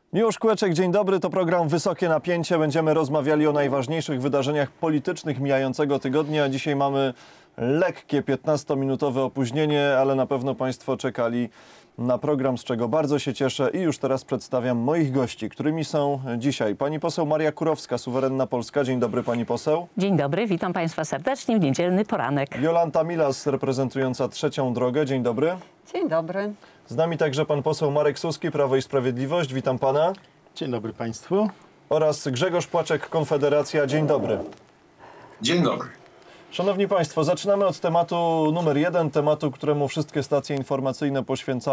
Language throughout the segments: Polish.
Miłosz Kłeczek, dzień dobry, to program Wysokie Napięcie. Będziemy rozmawiali o najważniejszych wydarzeniach politycznych mijającego tygodnia. Dzisiaj mamy lekkie 15-minutowe opóźnienie, ale na pewno Państwo czekali na program, z czego bardzo się cieszę i już teraz przedstawiam moich gości, którymi są dzisiaj pani poseł Maria Kurowska, Suwerenna Polska. Dzień dobry, pani poseł. Dzień dobry, witam Państwa serdecznie w niedzielny poranek. Jolanta Milas, reprezentująca Trzecią Drogę. Dzień dobry. Dzień dobry. Z nami także pan poseł Marek Suski, Prawo i Sprawiedliwość. Witam pana. Dzień dobry Państwu. Oraz Grzegorz Płaczek, Konfederacja. Dzień dobry. Dzień dobry. Szanowni Państwo, zaczynamy od tematu numer 1, tematu, któremu wszystkie stacje informacyjne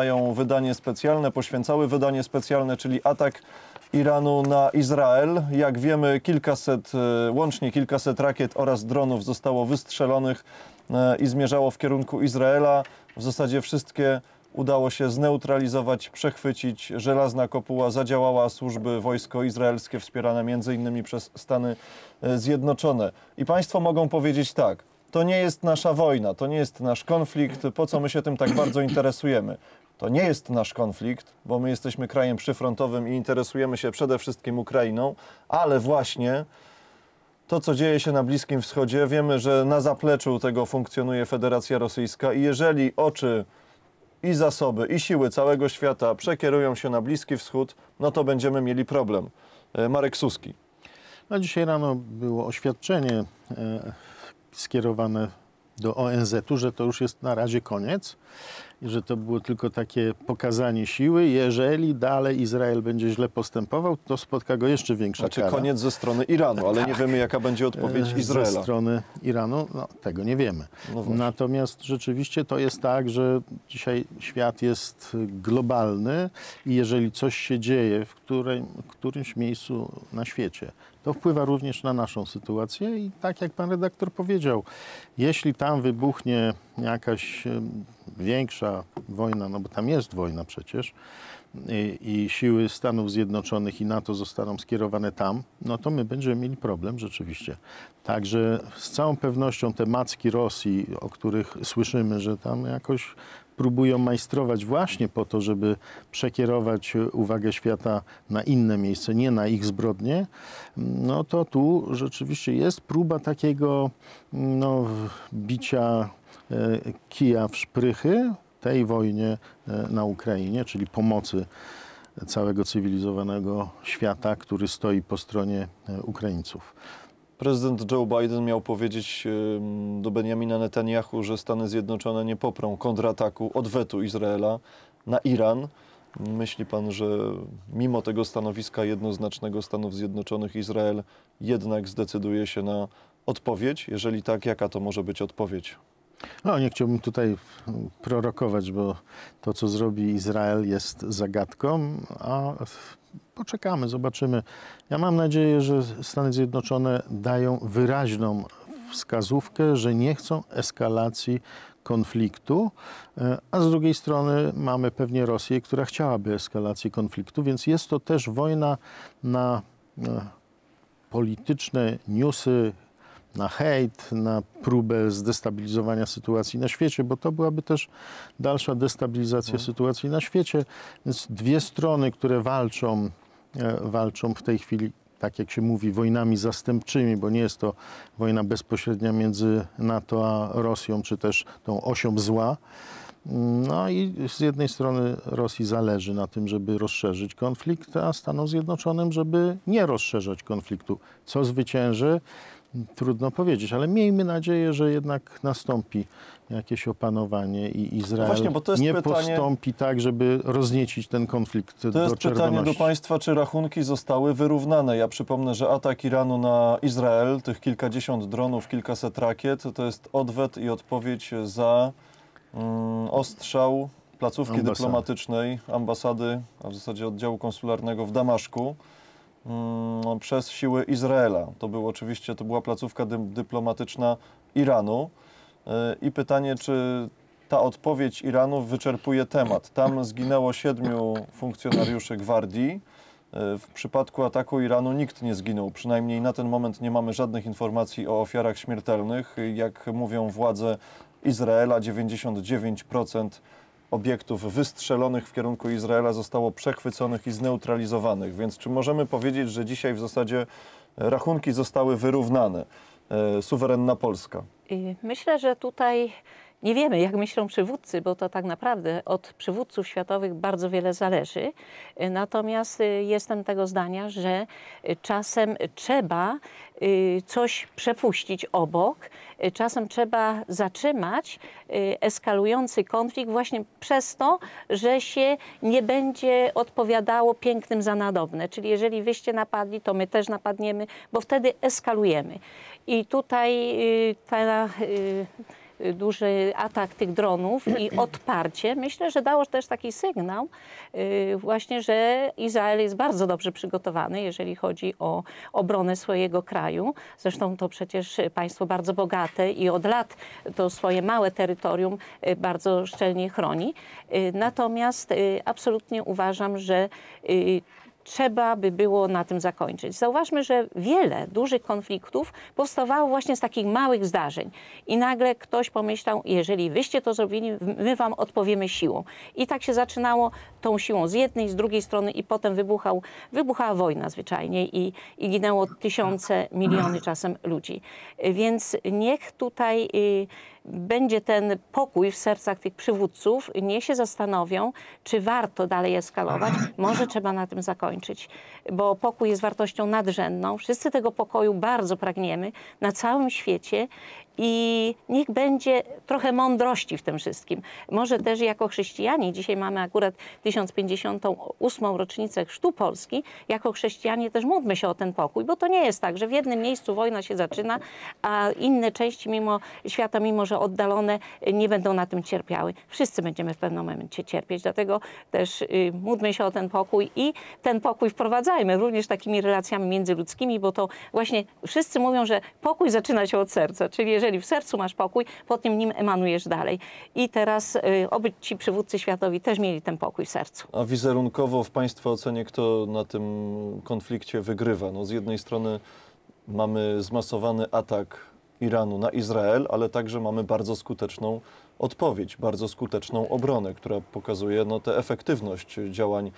poświęcały wydanie specjalne, czyli atak Iranu na Izrael. Jak wiemy, łącznie kilkaset rakiet oraz dronów zostało wystrzelonych i zmierzało w kierunku Izraela. W zasadzie wszystkie udało się zneutralizować, przechwycić. Żelazna kopuła zadziałała, służby, wojsko izraelskie wspierane m.in. przez Stany Zjednoczone. I Państwo mogą powiedzieć tak, to nie jest nasza wojna, to nie jest nasz konflikt, po co my się tym tak bardzo interesujemy? To nie jest nasz konflikt, bo my jesteśmy krajem przyfrontowym i interesujemy się przede wszystkim Ukrainą, ale właśnie to, co dzieje się na Bliskim Wschodzie, wiemy, że na zapleczu tego funkcjonuje Federacja Rosyjska i jeżeli oczy i zasoby, i siły całego świata przekierują się na Bliski Wschód, no to będziemy mieli problem. Marek Suski. No, dzisiaj rano było oświadczenie skierowane do ONZ-u, że to już jest na razie koniec i że to było tylko takie pokazanie siły. Jeżeli dalej Izrael będzie źle postępował, to spotka go jeszcze większa kara. Koniec ze strony Iranu, ale nie wiemy, jaka będzie odpowiedź Izraela. Ze strony Iranu, no, tego nie wiemy. No natomiast rzeczywiście to jest tak, że dzisiaj świat jest globalny i jeżeli coś się dzieje w którymś miejscu na świecie, to wpływa również na naszą sytuację i tak jak pan redaktor powiedział, jeśli tam wybuchnie jakaś większa wojna, no bo tam jest wojna przecież i siły Stanów Zjednoczonych i NATO zostaną skierowane tam, no to my będziemy mieli problem rzeczywiście. Także z całą pewnością te macki Rosji, o których słyszymy, że tam jakoś próbują majstrować właśnie po to, żeby przekierować uwagę świata na inne miejsce, nie na ich zbrodnie, no to tu rzeczywiście jest próba takiego bicia kija w szprychy tej wojnie na Ukrainie, czyli pomocy całego cywilizowanego świata, który stoi po stronie Ukraińców. Prezydent Joe Biden miał powiedzieć do Benjamina Netanyahu, że Stany Zjednoczone nie poprą kontrataku, odwetu Izraela na Iran. Myśli pan, że mimo tego stanowiska jednoznacznego Stanów Zjednoczonych Izrael jednak zdecyduje się na odpowiedź? Jeżeli tak, jaka to może być odpowiedź? No, nie chciałbym tutaj prorokować, bo to, co zrobi Izrael, jest zagadką, a poczekamy, zobaczymy. Ja mam nadzieję, że Stany Zjednoczone dają wyraźną wskazówkę, że nie chcą eskalacji konfliktu, a z drugiej strony mamy pewnie Rosję, która chciałaby eskalacji konfliktu, więc jest to też wojna na polityczne newsy, na hejt, na próbę zdestabilizowania sytuacji na świecie, bo to byłaby też dalsza destabilizacja sytuacji na świecie. Więc dwie strony, które walczą w tej chwili, tak jak się mówi, wojnami zastępczymi, bo nie jest to wojna bezpośrednia między NATO a Rosją, czy też tą osią zła. No i z jednej strony Rosji zależy na tym, żeby rozszerzyć konflikt, a Stanom Zjednoczonym, żeby nie rozszerzać konfliktu. Co zwycięży? Trudno powiedzieć, ale miejmy nadzieję, że jednak nastąpi jakieś opanowanie i Izrael nie postąpi tak, żeby rozniecić ten konflikt do czerwoności. To jest pytanie do państwa, czy rachunki zostały wyrównane. Ja przypomnę, że atak Iranu na Izrael, tych kilkadziesiąt dronów, kilkaset rakiet, to jest odwet i odpowiedź za ostrzał placówki dyplomatycznej, ambasady, a w zasadzie oddziału konsularnego w Damaszku, przez siły Izraela. To była placówka dyplomatyczna Iranu. I pytanie, czy ta odpowiedź Iranu wyczerpuje temat. Tam zginęło 7 funkcjonariuszy gwardii. W przypadku ataku Iranu nikt nie zginął. Przynajmniej na ten moment nie mamy żadnych informacji o ofiarach śmiertelnych. Jak mówią władze Izraela, 99% obiektów wystrzelonych w kierunku Izraela zostało przechwyconych i zneutralizowanych. Więc czy możemy powiedzieć, że dzisiaj w zasadzie rachunki zostały wyrównane? Suwerenna Polska. Myślę, że tutaj nie wiemy, jak myślą przywódcy, bo to tak naprawdę od przywódców światowych bardzo wiele zależy. Natomiast jestem tego zdania, że czasem trzeba coś przepuścić obok, czasem trzeba zatrzymać eskalujący konflikt właśnie przez to, że się nie będzie odpowiadało pięknym za nadobne. Czyli jeżeli wyście napadli, to my też napadniemy, bo wtedy eskalujemy. I tutaj duży atak tych dronów i odparcie, myślę, że dało też taki sygnał właśnie, że Izrael jest bardzo dobrze przygotowany, jeżeli chodzi o obronę swojego kraju. Zresztą to przecież państwo bardzo bogate i od lat to swoje małe terytorium bardzo szczelnie chroni. Natomiast absolutnie uważam, że trzeba by było na tym zakończyć. Zauważmy, że wiele dużych konfliktów powstawało właśnie z takich małych zdarzeń. I nagle ktoś pomyślał, jeżeli wyście to zrobili, my wam odpowiemy siłą. I tak się zaczynało tą siłą z jednej, z drugiej strony i potem wybuchała wojna zwyczajnie i ginęło tysiące, miliony czasem ludzi. Więc niech tutaj będzie ten pokój w sercach tych przywódców, niech się zastanowią, czy warto dalej eskalować. Może trzeba na tym zakończyć, bo pokój jest wartością nadrzędną. Wszyscy tego pokoju bardzo pragniemy na całym świecie i niech będzie trochę mądrości w tym wszystkim. Może też jako chrześcijanie, dzisiaj mamy akurat 1058. rocznicę Chrztu Polski, jako chrześcijanie też módlmy się o ten pokój, bo to nie jest tak, że w jednym miejscu wojna się zaczyna, a inne części świata, mimo że oddalone, nie będą na tym cierpiały. Wszyscy będziemy w pewnym momencie cierpieć, dlatego też módlmy się o ten pokój i ten pokój wprowadzajmy również takimi relacjami międzyludzkimi, bo to właśnie wszyscy mówią, że pokój zaczyna się od serca, czyli jeżeli w sercu masz pokój, potem nim emanujesz dalej. I teraz oby ci przywódcy światowi też mieli ten pokój w sercu. A wizerunkowo w Państwa ocenie kto na tym konflikcie wygrywa? No, z jednej strony mamy zmasowany atak Iranu na Izrael, ale także mamy bardzo skuteczną odpowiedź, bardzo skuteczną obronę, która pokazuje tę efektywność działań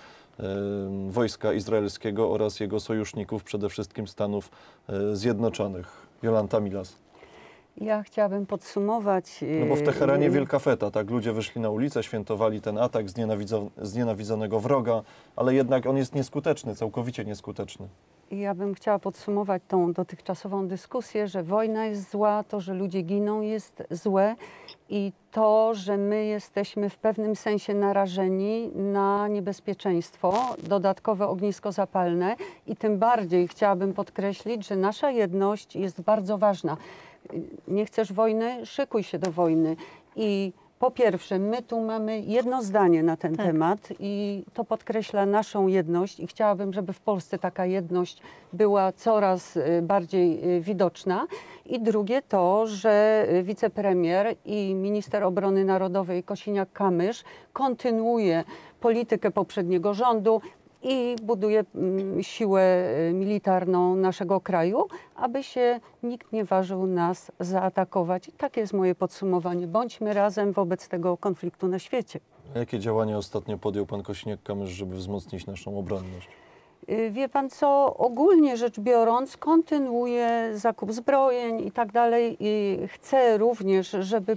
wojska izraelskiego oraz jego sojuszników, przede wszystkim Stanów Zjednoczonych. Jolanta Milas. Ja chciałabym podsumować... No bo w Teheranie wielka feta, tak? Ludzie wyszli na ulicę, świętowali ten atak znienawidzonego wroga, ale jednak on jest nieskuteczny, całkowicie nieskuteczny. Ja bym chciała podsumować tą dotychczasową dyskusję, że wojna jest zła, to, że ludzie giną jest złe i to, że my jesteśmy w pewnym sensie narażeni na niebezpieczeństwo, dodatkowe ognisko zapalne i tym bardziej chciałabym podkreślić, że nasza jedność jest bardzo ważna. Nie chcesz wojny? Szykuj się do wojny. I po pierwsze, my tu mamy jedno zdanie na ten temat i to podkreśla naszą jedność i chciałabym, żeby w Polsce taka jedność była coraz bardziej widoczna. I drugie to, że wicepremier i minister obrony narodowej Kosiniak-Kamysz kontynuuje politykę poprzedniego rządu i buduje siłę militarną naszego kraju, aby się nikt nie ważył nas zaatakować. I takie jest moje podsumowanie. Bądźmy razem wobec tego konfliktu na świecie. A jakie działania ostatnio podjął pan Kosiniak-Kamysz, żeby wzmocnić naszą obronność? Wie pan co, ogólnie rzecz biorąc, kontynuuje zakup zbrojeń i tak dalej. I chcę również, żeby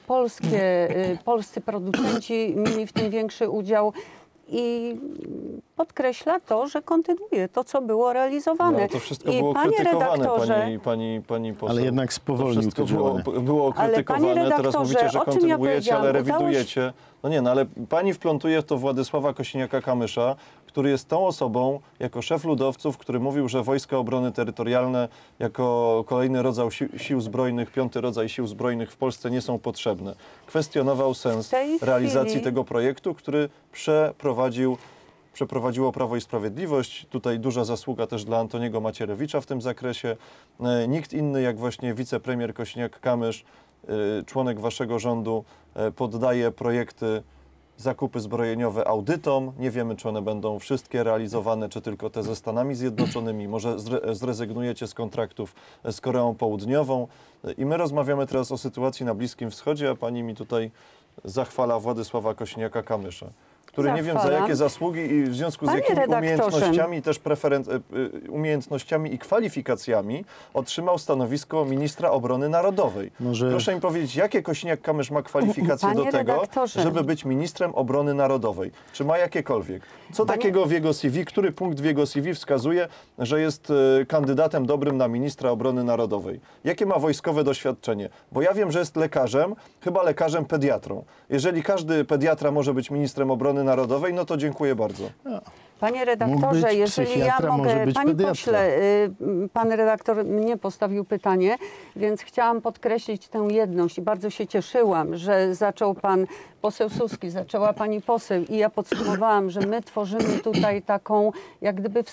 polscy producenci mieli w tym większy udział. I podkreśla to, że kontynuuje to, co było realizowane. No, to wszystko było krytykowane, pani poseł. Ale jednak spowolnił to wszystko było Ale krytykowane, teraz mówicie, że kontynuujecie, ale rewidujecie. No nie, no ale pani wplątuje w to Władysława Kosiniaka-Kamysza, który jest tą osobą, jako szef ludowców, który mówił, że Wojska Obrony Terytorialne jako kolejny rodzaj sił zbrojnych, 5. rodzaj sił zbrojnych w Polsce nie są potrzebne. Kwestionował sens realizacji tego projektu, który przeprowadziło Prawo i Sprawiedliwość. Tutaj duża zasługa też dla Antoniego Macierewicza w tym zakresie. Nikt inny jak właśnie wicepremier Kosiniak-Kamysz, członek waszego rządu, poddaje projekty, zakupy zbrojeniowe audytom. Nie wiemy, czy one będą wszystkie realizowane, czy tylko te ze Stanami Zjednoczonymi. Może zrezygnujecie z kontraktów z Koreą Południową. I my rozmawiamy teraz o sytuacji na Bliskim Wschodzie, a pani mi tutaj zachwala Władysława Kosiniaka-Kamysza, który nie wiem za Zachwalam. jakie zasługi i w związku z Panie jakimi redaktorze. umiejętnościami, też umiejętnościami i kwalifikacjami otrzymał stanowisko ministra obrony narodowej. Może- Proszę mi powiedzieć, jakie Kosiniak-Kamysz ma kwalifikacje Panie do tego, redaktorze. żeby być ministrem obrony narodowej? Czy ma jakiekolwiek? Co takiego w jego CV, który punkt w jego CV wskazuje, że jest kandydatem dobrym na ministra obrony narodowej? Jakie ma wojskowe doświadczenie? Bo ja wiem, że jest lekarzem, chyba lekarzem pediatrą. Jeżeli każdy pediatra może być ministrem obrony narodowej, no to dziękuję bardzo. Panie Mógł redaktorze, być jeżeli ja psychiatra, może mogę, być panie pediatra. pośle, pan redaktor mnie postawił pytanie, więc chciałam podkreślić tę jedność i bardzo się cieszyłam, że zaczął pan poseł Suski, zaczęła pani poseł i ja podsumowałam, że my tworzymy tutaj taką jak gdyby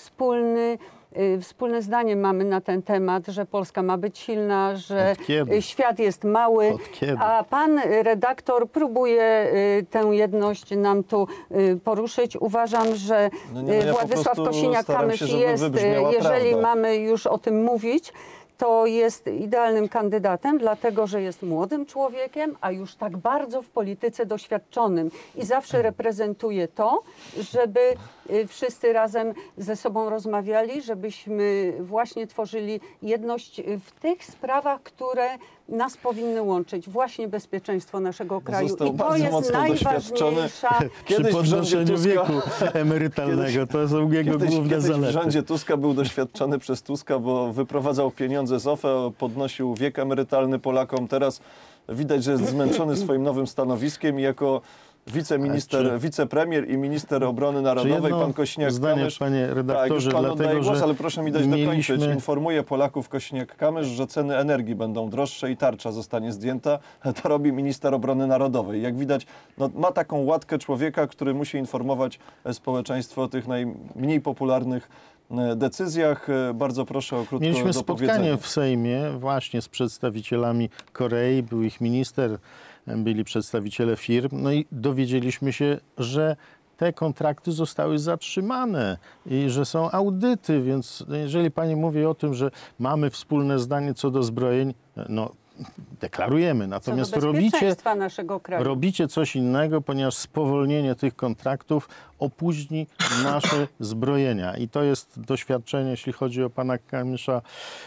wspólne zdanie mamy na ten temat, że Polska ma być silna, że Od kiedy? świat jest mały, Od kiedy? a pan redaktor próbuje tę jedność nam tu poruszyć. Uważam, że No nie, no ja po Władysław prostu Kosiniak-Kamysz staram się, żeby jest, wybrzmiała jeżeli prawda. mamy już o tym mówić, to jest idealnym kandydatem, dlatego że jest młodym człowiekiem, a już tak bardzo w polityce doświadczonym i zawsze reprezentuje to, żeby wszyscy razem ze sobą rozmawiali, żebyśmy właśnie tworzyli jedność w tych sprawach, które nas powinny łączyć. Właśnie bezpieczeństwo naszego kraju. Został I to bardzo jest mocno doświadczony. najważniejsza. Przy Kiedyś w rządzie podnoszeniu Tuska- wieku emerytalnego. To są jego główne Kiedyś w zalety. rządzie Tuska był doświadczony przez Tuska, bo wyprowadzał pieniądze z OFE, podnosił wiek emerytalny Polakom. Teraz widać, że jest zmęczony swoim nowym stanowiskiem i jako wiceminister, wicepremier i minister obrony narodowej, jedno pan Kosiniak-Kamysz. zdanie, panie redaktorze, tak, już panu dlatego, oddaję głos, że ale proszę mi dać dokończyć. mieliśmy- Informuje Polaków Kosiniak-Kamysz, że ceny energii będą droższe i tarcza zostanie zdjęta. To robi minister obrony narodowej. Jak widać, no, ma taką łatkę człowieka, który musi informować społeczeństwo o tych najmniej popularnych decyzjach. Bardzo proszę o krótko Mieliśmy dopowiedzenie. spotkanie w Sejmie właśnie z przedstawicielami Korei, był ich minister, byli przedstawiciele firm, no i dowiedzieliśmy się, że te kontrakty zostały zatrzymane i że są audyty, więc jeżeli pani mówi o tym, że mamy wspólne zdanie co do zbrojeń, no deklarujemy, natomiast Co do bezpieczeństwa naszego kraju. robicie coś innego, ponieważ spowolnienie tych kontraktów opóźni nasze zbrojenia. I to jest doświadczenie, jeśli chodzi o pana Kamysza,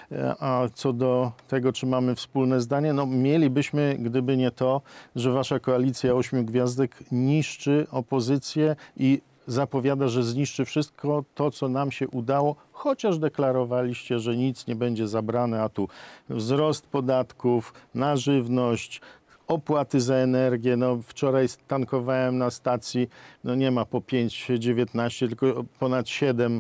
a co do tego, czy mamy wspólne zdanie, no mielibyśmy, gdyby nie to, że wasza koalicja 8 gwiazdek niszczy opozycję i zapowiada, że zniszczy wszystko to, co nam się udało, chociaż deklarowaliście, że nic nie będzie zabrane, a tu wzrost podatków na żywność, opłaty za energię. No, wczoraj tankowałem na stacji, no nie ma po 5,19, tylko ponad 7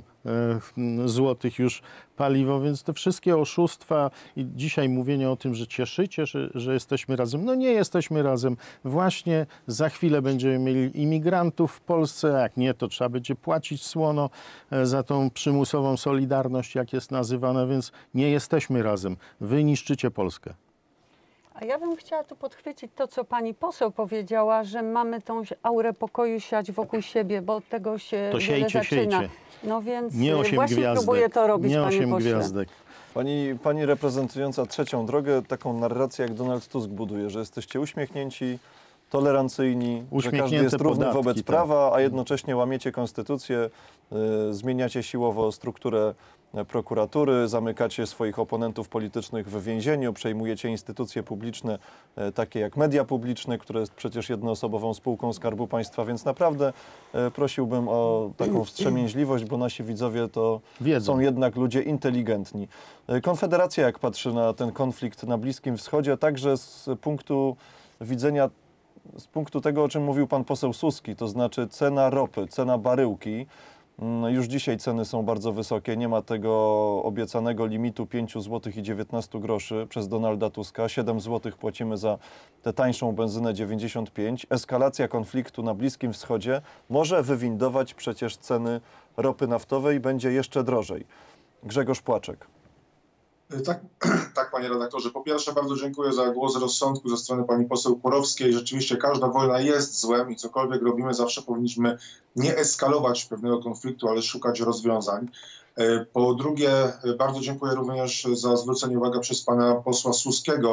złotych już paliwo, więc te wszystkie oszustwa i dzisiaj mówienie o tym, że cieszycie się, że jesteśmy razem. No nie jesteśmy razem. Właśnie za chwilę będziemy mieli imigrantów w Polsce, jak nie, to trzeba będzie płacić słono za tą przymusową solidarność, jak jest nazywana, więc nie jesteśmy razem. Wy niszczycie Polskę. A ja bym chciała tu podchwycić to, co pani poseł powiedziała, że mamy tą aurę pokoju siać wokół siebie, bo od tego się To wiele siejcie, zaczyna. siejcie. No więc Nie 8 właśnie gwiazdek. próbuję to robić, nie panie 8 pośle. gwiazdek. Pani reprezentująca trzecią drogę, taką narrację jak Donald Tusk buduje, że jesteście uśmiechnięci, tolerancyjni, że każdy Uśmiechnięte jest równy podatki, wobec tak. prawa, a jednocześnie łamiecie konstytucję, zmieniacie siłowo strukturę prokuratury, zamykacie swoich oponentów politycznych w więzieniu, przejmujecie instytucje publiczne, takie jak media publiczne, które jest przecież jednoosobową spółką Skarbu Państwa, więc naprawdę prosiłbym o taką wstrzemięźliwość, bo nasi widzowie to Wiedzą. są jednak ludzie inteligentni. Konfederacja, jak patrzy na ten konflikt na Bliskim Wschodzie, także z punktu widzenia, z punktu tego, o czym mówił pan poseł Suski, to znaczy cena ropy, cena baryłki. Już dzisiaj ceny są bardzo wysokie, nie ma tego obiecanego limitu 5 zł i 19 groszy przez Donalda Tuska. 7 zł płacimy za tę tańszą benzynę 95. Eskalacja konfliktu na Bliskim Wschodzie może wywindować przecież ceny ropy naftowej, będzie jeszcze drożej. Grzegorz Płaczek. Tak, panie redaktorze. Po pierwsze bardzo dziękuję za głos rozsądku ze strony pani poseł Kurowskiej. Rzeczywiście każda wojna jest złem i cokolwiek robimy, zawsze powinniśmy nie eskalować pewnego konfliktu, ale szukać rozwiązań. Po drugie, bardzo dziękuję również za zwrócenie uwagi przez pana posła Suskiego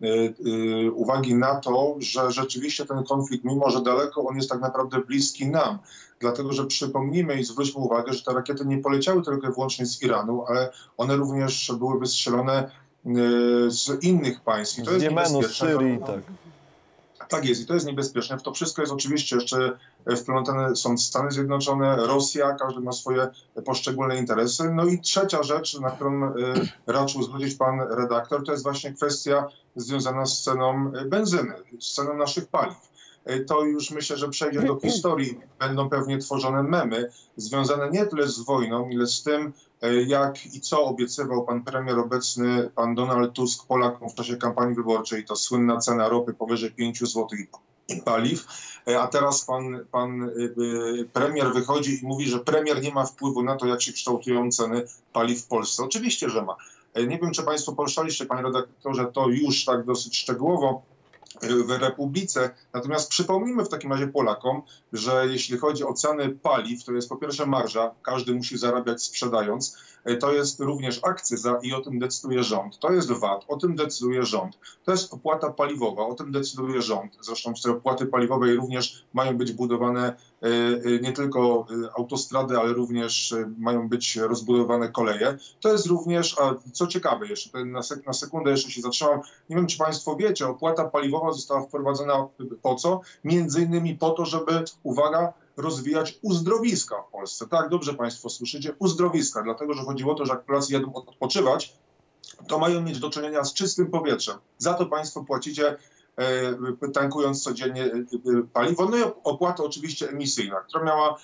uwagi na to, że rzeczywiście ten konflikt, mimo że daleko, on jest tak naprawdę bliski nam. Dlatego, że przypomnijmy i zwróćmy uwagę, że te rakiety nie poleciały tylko i wyłącznie z Iranu, ale one również były wystrzelone z innych państw. I to jest Jemenu, z Syrii, tak. Tak jest i to jest niebezpieczne. W to wszystko jest oczywiście jeszcze wplątane są Stany Zjednoczone, Rosja, każdy ma swoje poszczególne interesy. No i trzecia rzecz, na którą raczył zwrócić pan redaktor, to jest właśnie kwestia związana z ceną benzyny, z ceną naszych paliw. To już myślę, że przejdzie do historii. Będą pewnie tworzone memy związane nie tyle z wojną, ile z tym, jak i co obiecywał pan premier obecny, pan Donald Tusk Polakom w czasie kampanii wyborczej. To słynna cena ropy powyżej 5 zł i paliw. A teraz pan premier wychodzi i mówi, że premier nie ma wpływu na to, jak się kształtują ceny paliw w Polsce. Oczywiście, że ma. Nie wiem, czy państwo poruszaliście, panie redaktorze, to już tak dosyć szczegółowo w Republice. Natomiast przypomnijmy w takim razie Polakom, że jeśli chodzi o ceny paliw, to jest po pierwsze marża, każdy musi zarabiać sprzedając, to jest również akcyza i o tym decyduje rząd. To jest VAT, o tym decyduje rząd. To jest opłata paliwowa, o tym decyduje rząd. Zresztą z tej opłaty paliwowej również mają być budowane nie tylko autostrady, ale również mają być rozbudowane koleje. To jest również, a co ciekawe jeszcze, na sekundę jeszcze się zatrzymam, nie wiem, czy państwo wiecie, opłata paliwowa została wprowadzona po co? Między innymi po to, żeby, uwaga, rozwijać uzdrowiska w Polsce. Tak, dobrze państwo słyszycie, uzdrowiska, dlatego, że chodziło o to, że jak Polacy jadą odpoczywać, to mają mieć do czynienia z czystym powietrzem. Za to państwo płacicie, tankując codziennie paliwo. No i opłata oczywiście emisyjna, która miała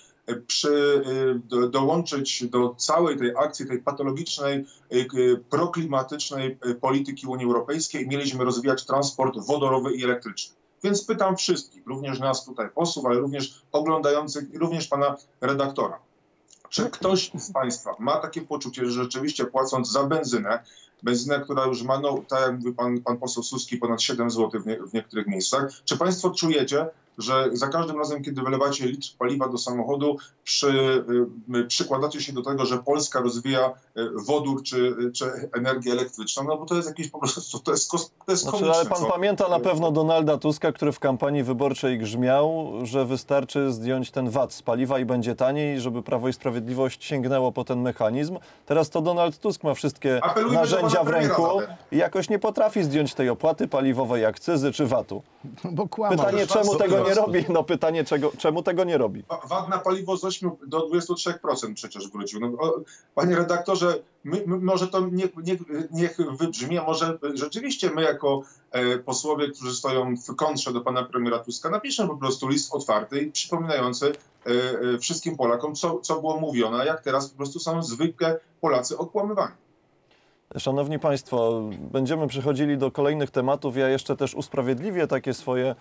dołączyć do całej tej akcji, tej patologicznej, proklimatycznej polityki Unii Europejskiej. Mieliśmy rozwijać transport wodorowy i elektryczny. Więc pytam wszystkich, również nas tutaj posłów, ale również oglądających i również pana redaktora. Czy ktoś z państwa ma takie poczucie, że rzeczywiście płacąc za benzynę, która już ma, no, tak jak mówi pan poseł Suski, ponad 7 zł w niektórych miejscach, czy państwo czujecie, że za każdym razem, kiedy wylewacie litr paliwa do samochodu, przykładacie się do tego, że Polska rozwija wodór czy energię elektryczną? No bo to jest jakieś po prostu, to jest komiczne. Ale pan pamięta na pewno Donalda Tuska, który w kampanii wyborczej grzmiał, że wystarczy zdjąć ten VAT z paliwa i będzie taniej, żeby Prawo i Sprawiedliwość sięgnęło po ten mechanizm. Teraz to Donald Tusk ma wszystkie narzędzia w ręku i jakoś nie potrafi zdjąć tej opłaty paliwowej, akcyzy czy VAT-u. Bo kłamał. Pytanie, czemu tego nie robi? No pytanie, czemu tego nie robi? VAT na paliwo z 8 do 23% przecież wrócił. No, panie redaktorze, może to niech wybrzmi, a może rzeczywiście my jako posłowie, którzy stoją w kontrze do pana premiera Tuska, napiszemy po prostu list otwarty i przypominający wszystkim Polakom, co było mówione, a jak teraz po prostu są zwykle Polacy okłamywani. Szanowni Państwo, będziemy przechodzili do kolejnych tematów. Ja jeszcze też usprawiedliwię takie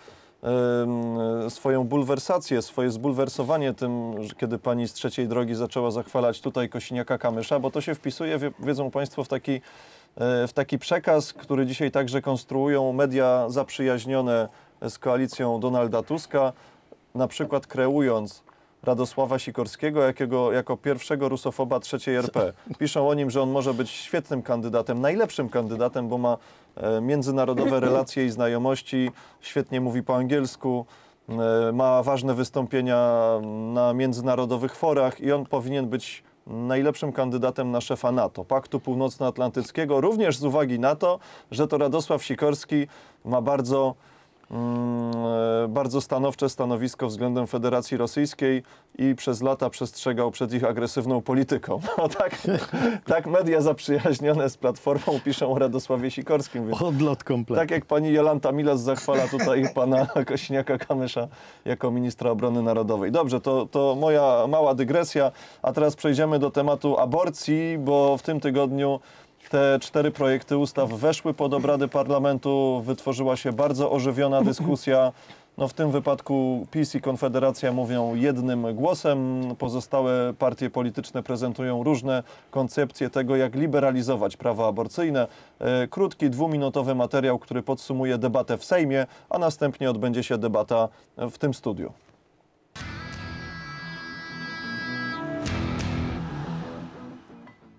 swoją bulwersację, swoje zbulwersowanie tym, kiedy pani z Trzeciej Drogi zaczęła zachwalać tutaj Kosiniaka-Kamysza, bo to się wpisuje, wiedzą Państwo, w taki przekaz, który dzisiaj także konstruują media zaprzyjaźnione z koalicją Donalda Tuska, na przykład kreując Radosława Sikorskiego jako pierwszego rusofoba III RP. Piszą o nim, że on może być świetnym kandydatem, najlepszym kandydatem, bo ma międzynarodowe relacje i znajomości, świetnie mówi po angielsku, ma ważne wystąpienia na międzynarodowych forach i on powinien być najlepszym kandydatem na szefa NATO, Paktu Północnoatlantyckiego, również z uwagi na to, że to Radosław Sikorski ma bardzo stanowcze stanowisko względem Federacji Rosyjskiej i przez lata przestrzegał przed ich agresywną polityką. No tak media zaprzyjaźnione z Platformą piszą o Radosławie Sikorskim. Więc odlot kompletny. Tak jak pani Jolanta Milas zachwala tutaj pana Kosiniaka-Kamysza jako ministra obrony narodowej. Dobrze, to moja mała dygresja, a teraz przejdziemy do tematu aborcji, bo w tym tygodniu te 4 projekty ustaw weszły pod obrady parlamentu, wytworzyła się bardzo ożywiona dyskusja. No w tym wypadku PiS i Konfederacja mówią jednym głosem, pozostałe partie polityczne prezentują różne koncepcje tego, jak liberalizować prawa aborcyjne. Krótki, 2-minutowy materiał, który podsumuje debatę w Sejmie, a następnie odbędzie się debata w tym studiu.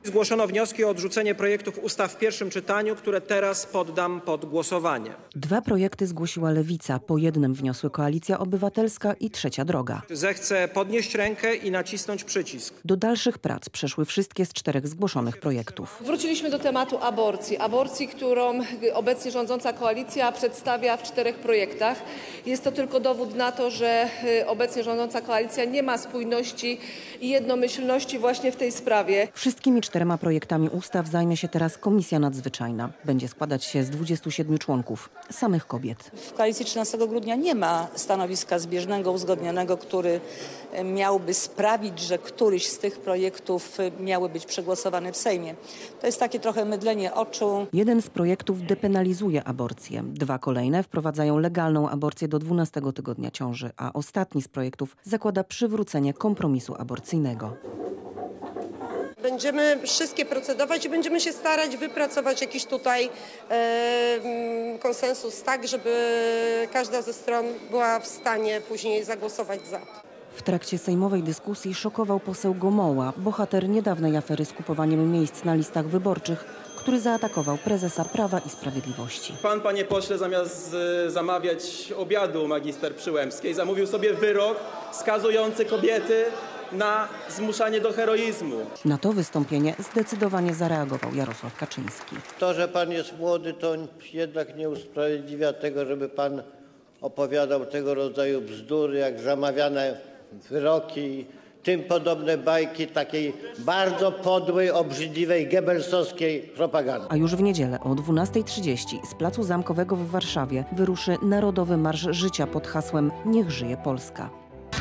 Zgłoszono wnioski o odrzucenie projektów ustaw w pierwszym czytaniu, które teraz poddam pod głosowanie. 2 projekty zgłosiła Lewica, po jednym wniosły Koalicja Obywatelska i Trzecia Droga. Zechcę podnieść rękę i nacisnąć przycisk. Do dalszych prac przeszły wszystkie z 4 zgłoszonych projektów. Wróciliśmy do tematu aborcji, którą obecnie rządząca koalicja przedstawia w 4 projektach. Jest to tylko dowód na to, że obecnie rządząca koalicja nie ma spójności i jednomyślności właśnie w tej sprawie. Wszystkimi 4 projektami ustaw zajmie się teraz Komisja Nadzwyczajna. Będzie składać się z 27 członków, samych kobiet. W koalicji 13 grudnia nie ma stanowiska zbieżnego, uzgodnionego, który miałby sprawić, że któryś z tych projektów miały być przegłosowany w Sejmie. To jest takie trochę mydlenie oczu. Jeden z projektów depenalizuje aborcję. 2 kolejne wprowadzają legalną aborcję do 12 tygodnia ciąży, a ostatni z projektów zakłada przywrócenie kompromisu aborcyjnego. Będziemy wszystkie procedować i będziemy się starać wypracować jakiś tutaj konsensus, tak, żeby każda ze stron była w stanie później zagłosować za. W trakcie sejmowej dyskusji szokował poseł Gomoła, bohater niedawnej afery z kupowaniem miejsc na listach wyborczych, który zaatakował prezesa Prawa i Sprawiedliwości. Pan, panie pośle, zamiast zamawiać obiadu magister Przyłębskiej, zamówił sobie wyrok skazujący kobiety na zmuszanie do heroizmu. Na to wystąpienie zdecydowanie zareagował Jarosław Kaczyński. To, że pan jest młody, to jednak nie usprawiedliwia tego, żeby pan opowiadał tego rodzaju bzdury, jak zamawiane wyroki i tym podobne bajki takiej bardzo podłej, obrzydliwej, goebbelsowskiej propagandy. A już w niedzielę o 12:30 z Placu Zamkowego w Warszawie wyruszy Narodowy Marsz Życia pod hasłem Niech żyje Polska.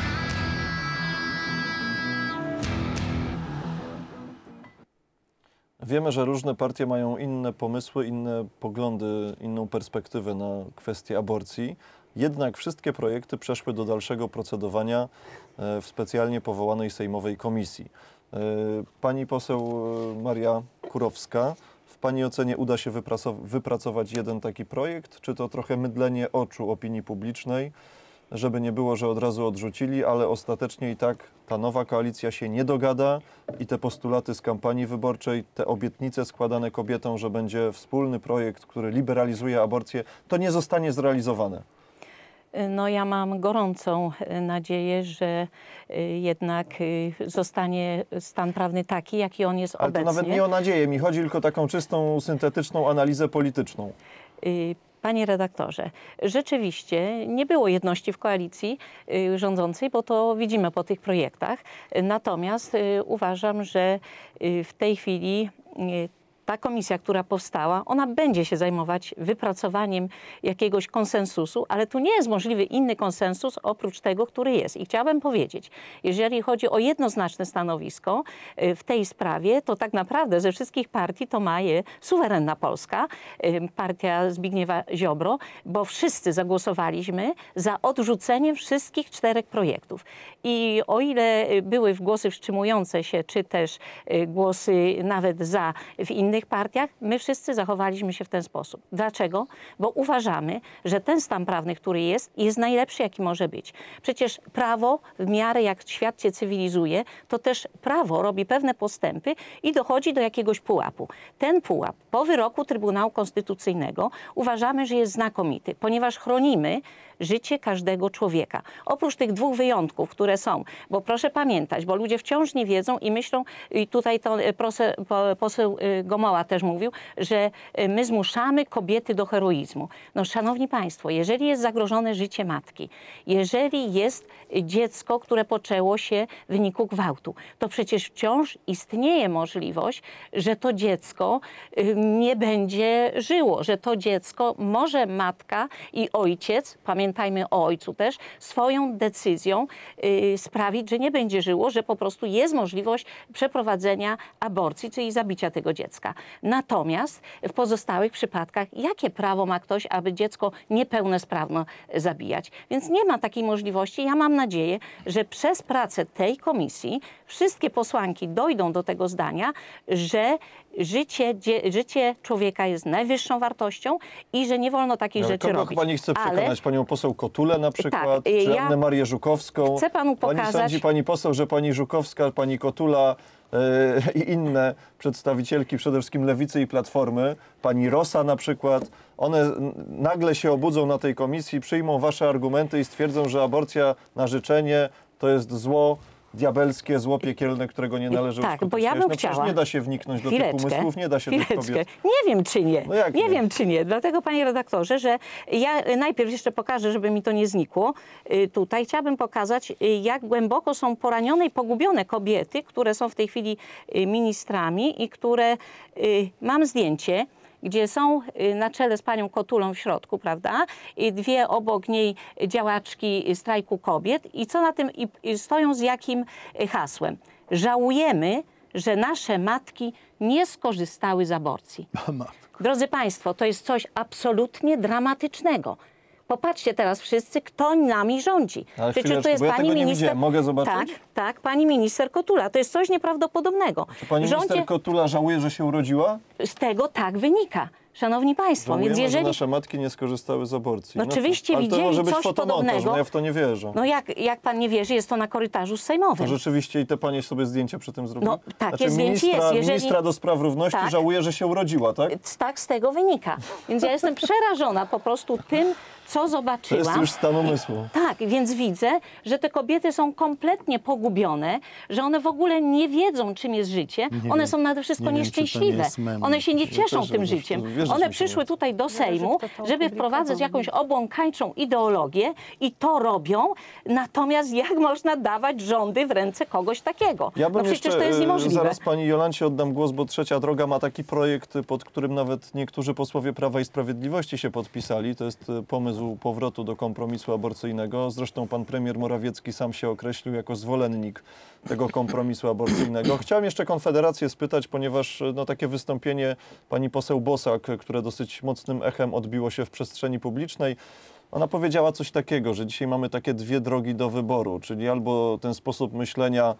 Wiemy, że różne partie mają inne pomysły, inne poglądy, inną perspektywę na kwestię aborcji. Jednak wszystkie projekty przeszły do dalszego procedowania w specjalnie powołanej sejmowej komisji. Pani poseł Maria Kurowska, w pani ocenie uda się wypracować jeden taki projekt? Czy to trochę mydlenie oczu opinii publicznej, żeby nie było, że od razu odrzucili, ale ostatecznie i tak ta nowa koalicja się nie dogada i te postulaty z kampanii wyborczej, te obietnice składane kobietom, że będzie wspólny projekt, który liberalizuje aborcję, to nie zostanie zrealizowane? No ja mam gorącą nadzieję, że jednak zostanie stan prawny taki, jaki on jest obecnie. Ale to nawet nie o nadzieję, mi chodzi tylko o taką czystą, syntetyczną analizę polityczną. Panie redaktorze, rzeczywiście nie było jedności w koalicji rządzącej, bo to widzimy po tych projektach. Natomiast uważam, że w tej chwili ta komisja, która powstała, ona będzie się zajmować wypracowaniem jakiegoś konsensusu, ale tu nie jest możliwy inny konsensus oprócz tego, który jest. I chciałabym powiedzieć, jeżeli chodzi o jednoznaczne stanowisko w tej sprawie, to tak naprawdę ze wszystkich partii to ma je suwerenna Polska, partia Zbigniewa Ziobro, bo wszyscy zagłosowaliśmy za odrzuceniem wszystkich 4 projektów. I o ile były głosy wstrzymujące się, czy też głosy nawet za w innych partiach, my wszyscy zachowaliśmy się w ten sposób. Dlaczego? Bo uważamy, że ten stan prawny, który jest najlepszy, jaki może być. Przecież prawo w miarę jak świat się cywilizuje, to też prawo robi pewne postępy i dochodzi do jakiegoś pułapu. Ten pułap po wyroku Trybunału Konstytucyjnego uważamy, że jest znakomity, ponieważ chronimy życie każdego człowieka. Oprócz tych 2 wyjątków, które są, bo proszę pamiętać, bo ludzie wciąż nie wiedzą i myślą, i tutaj to poseł Gomoła też mówił, że my zmuszamy kobiety do heroizmu. No szanowni państwo, jeżeli jest zagrożone życie matki, jeżeli jest dziecko, które poczęło się w wyniku gwałtu, to przecież wciąż istnieje możliwość, że to dziecko nie będzie żyło, że to dziecko może matka i ojciec, pamiętajmy o ojcu też, swoją decyzją sprawić, że nie będzie żyło, że po prostu jest możliwość przeprowadzenia aborcji, czyli zabicia tego dziecka. Natomiast w pozostałych przypadkach, jakie prawo ma ktoś, aby dziecko niepełnosprawne zabijać? Więc nie ma takiej możliwości. Ja mam nadzieję, że przez pracę tej komisji wszystkie posłanki dojdą do tego zdania, że życie człowieka jest najwyższą wartością i że nie wolno takich rzeczy robić. Pani chce przekonać panią poseł poseł Kotulę na przykład, czy Annę Marię Żukowską. Chcę panu pokazać... Sądzi pani poseł, że pani Żukowska, pani Kotula i inne przedstawicielki przede wszystkim Lewicy i Platformy, pani Rosa na przykład, one nagle się obudzą na tej komisji, przyjmą wasze argumenty i stwierdzą, że aborcja na życzenie to jest zło diabelskie, zło piekielne, którego nie należy bo ja bym chciała... nie da się wniknąć do tych umysłów, nie da się tych kobiet. Nie wiem, czy nie. No jak nie wiem, czy nie. Dlatego, panie redaktorze, że ja najpierw jeszcze pokażę, żeby mi to nie znikło. Tutaj chciałabym pokazać, jak głęboko są poranione i pogubione kobiety, które są w tej chwili ministrami i które... Mam zdjęcie, gdzie są na czele z panią Kotulą w środku, prawda? I dwie obok niej działaczki strajku kobiet. I co na tym stoją z jakim hasłem? Żałujemy, że nasze matki nie skorzystały z aborcji. Drodzy państwo, to jest coś absolutnie dramatycznego. Popatrzcie teraz wszyscy, kto nami rządzi. Ale przecież to jest pani minister. Mogę zobaczyć? Tak, pani minister Kotula. To jest coś nieprawdopodobnego. Czy pani minister Kotula żałuje, że się urodziła? Z tego tak wynika. Szanowni państwo, Żałujemy, więc jeżeli... że nasze matki nie skorzystały z aborcji. No oczywiście ale widzieli to może być coś fotomontaż, podobnego. no ja w to nie wierzę. No jak pan nie wierzy, jest to na korytarzu sejmowym. To rzeczywiście i te panie sobie zdjęcia przy tym zrobiły? No takie zdjęcie jest. Jeżeli... Ministra do spraw równości żałuje, że się urodziła, tak? Tak, z tego wynika. Więc ja jestem przerażona po prostu tym, co zobaczyłam. To jest już stan umysłu. Tak, więc widzę, że te kobiety są kompletnie pogubione, że one w ogóle nie wiedzą, czym jest życie. One są nade wszystko nieszczęśliwe. One się nie cieszą tym życiem. One przyszły tutaj do Sejmu, żeby wprowadzać jakąś obłąkańczą ideologię i to robią. Natomiast jak można dawać rządy w ręce kogoś takiego? Ja bym przecież to jest niemożliwe. Zaraz pani Jolancie oddam głos, bo Trzecia Droga ma taki projekt, pod którym nawet niektórzy posłowie Prawa i Sprawiedliwości się podpisali. To jest pomysł powrotu do kompromisu aborcyjnego. Zresztą pan premier Morawiecki sam się określił jako zwolennik tego kompromisu aborcyjnego. Chciałem jeszcze Konfederację spytać, ponieważ no, takie wystąpienie pani poseł Bosak, które dosyć mocnym echem odbiło się w przestrzeni publicznej, ona powiedziała coś takiego, że dzisiaj mamy takie dwie drogi do wyboru, czyli albo ten sposób myślenia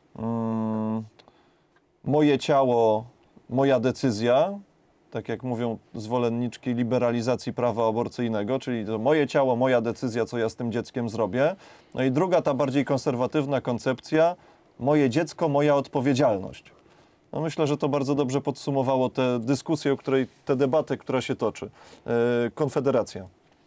moje ciało, moja decyzja, tak jak mówią zwolenniczki liberalizacji prawa aborcyjnego, czyli to moje ciało, moja decyzja, co ja z tym dzieckiem zrobię. No i druga, ta bardziej konserwatywna koncepcja, moje dziecko, moja odpowiedzialność. No myślę, że to bardzo dobrze podsumowało tę dyskusję, tę debatę, która się toczy. Konfederacja.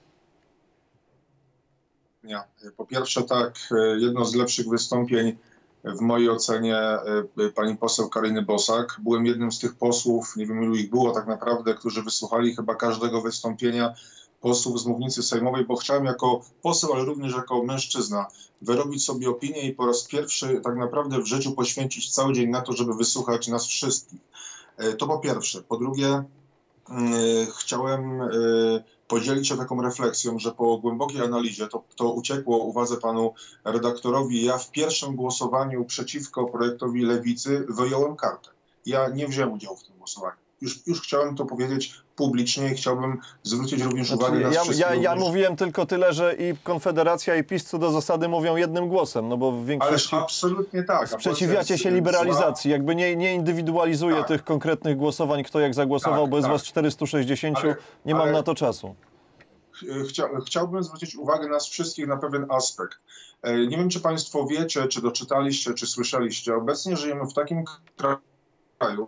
Po pierwsze tak, jedno z lepszych wystąpień w mojej ocenie pani poseł Karyny Bosak. Byłem jednym z tych posłów, nie wiem ilu ich było tak naprawdę, którzy wysłuchali chyba każdego wystąpienia posłów z mównicy sejmowej, bo chciałem jako poseł, ale również jako mężczyzna wyrobić sobie opinię i po raz pierwszy tak naprawdę w życiu poświęcić cały dzień na to, żeby wysłuchać nas wszystkich. To po pierwsze. Po drugie, chciałem podzielić się taką refleksją, że po głębokiej analizie to uciekło uwadze panu redaktorowi. Ja w pierwszym głosowaniu przeciwko projektowi Lewicy wyjąłem kartę. Ja nie wziąłem udziału w tym głosowaniu. Już chciałem to powiedzieć publicznie i chciałbym zwrócić również uwagę na wszystkich. Ja mówiłem tylko tyle, że i Konfederacja, i PiS co do zasady mówią jednym głosem, no bo w większości absolutnie tak. Sprzeciwiacie się liberalizacji, jakby nie indywidualizuje tych konkretnych głosowań, kto jak zagłosował, bo jest was 460, nie mam na to czasu. Chciałbym zwrócić uwagę nas wszystkich na pewien aspekt. Nie wiem, czy państwo wiecie, czy doczytaliście, czy słyszeliście. Obecnie żyjemy w takim kraju,